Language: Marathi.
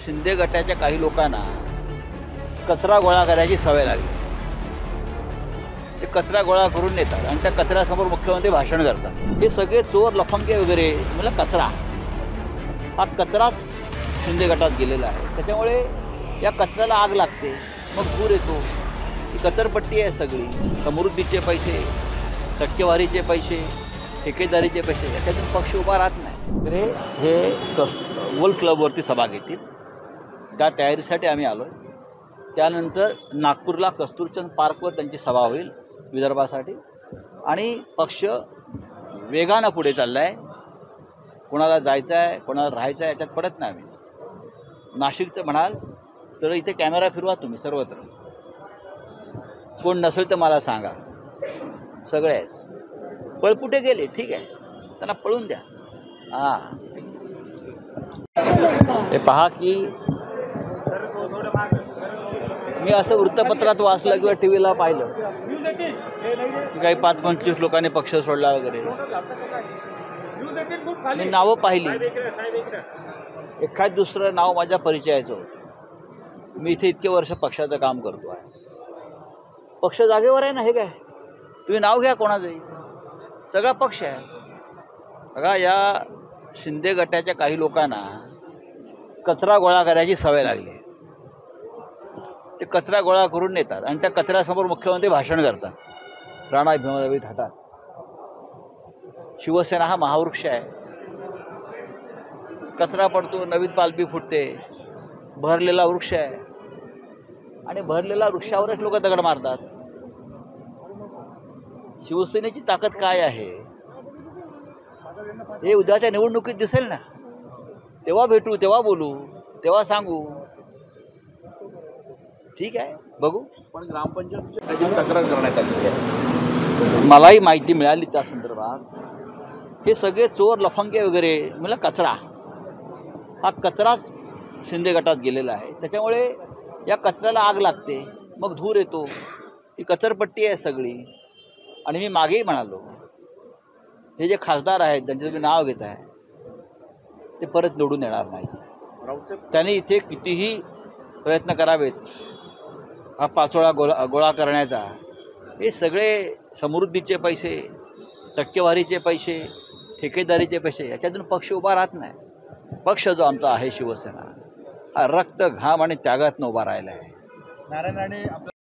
शिंदे गटाच्या काही लोकांना कचरा गोळा करायची सवय लागली। ते कचरा गोळा करून नेतात आणि त्या कचऱ्यासमोर मुख्यमंत्री भाषण करतात। हे सगळे चोर लफंगे वगैरे म्हणजे कचरा, हा कचराच शिंदे गटात गेलेला आहे। त्याच्यामुळे या कचऱ्याला आग लागते, मग पूर येतो। ही कचरपट्टी आहे सगळी। समृद्धीचे पैसे, टक्केवारीचे पैसे, ठेकेदारीचे पैसे, याच्यातून पक्ष उभा राहत नाही। हे वर्ल्ड क्लबवरती सभा घेतील, त्या तयारीसाठी आम्ही आलो। त्यानंतर नागपूरला कस्तुरचंद पार्कवर त्यांची सभा होईल विदर्भासाठी, आणि पक्ष वेगानं पुढे चालला आहे। कोणाला जायचं आहे, कोणाला राहायचं आहे, याच्यात पडत नाही आम्ही। नाशिकचं म्हणाल तर इथे कॅमेरा फिरवा तुम्ही सर्वत्र, कोण नसेल तर मला सांगा, सगळे आहेत। पळपुटे गेले, ठीक आहे, त्यांना पळून द्या। हे पहा की मी असं वृत्तपत्रात वाचलं किंवा टी व्हीला पाहिलं की काही 5-25 लोकांनी पक्ष सोडला वगैरे। मी नावं पाहिली, एखाद दुसरं नाव माझ्या परिचयाचं होतं। मी इथे इतके वर्ष पक्षाचं काम करतो आहे, पक्ष जागेवर आहे ना। हे काय तुम्ही नाव घ्या कोणाचंही, सगळा पक्ष आहे। बघा, या शिंदे गटाच्या काही लोकांना कचरा गोळा करायची सवय लागली। ते कचरा गोळा करून नेतात आणि त्या कचऱ्यासमोर मुख्यमंत्री भाषण करतात। राणा भीमादेवी थाटात। शिवसेना हा महावृक्ष आहे, कचरा पडतो, नवीन पालवी फुटते, भरलेला वृक्ष आहे, आणि भरलेल्या वृक्षावरच लोक दगड मारतात। शिवसेनेची ताकद काय आहे हे उद्याच्या निवडणुकीत दिसेल ना। तेव्हा भेटू, तेव्हा बोलू, तेव्हा सांगू, ठीक आहे, बघू। पण ग्रामपंचायतीची तक्रार करण्यात आली आहे। मलाही माहिती मिळाली त्या संदर्भात। हे सगळे चोर लफंगे वगैरे म्हणजे कचरा, हा कचराच शिंदे गटात गेलेला आहे। त्याच्यामुळे या कचऱ्याला आग लागते, मग धूर येतो। ही कचरपट्टी आहे सगळी। आणि मी मागेही म्हणालो, हे जे खासदार आहेत ज्यांचं तुम्ही नाव घेत आहे ते परत निवडून येणार नाही। त्यांनी इथे कितीही प्रयत्न करावेत हा पाचोळा गोळा करण्याचा, हे सगळे समृद्धीचे पैसे, टक्केवारीचे पैसे, ठेकेदारीचे पैसे, याच्यातून पक्ष उभा राहत नाही। पक्ष जो आमचा आहे शिवसेना, हा रक्त, घाम आणि त्यागातनं उभा राहिला आहे। नारायण राणे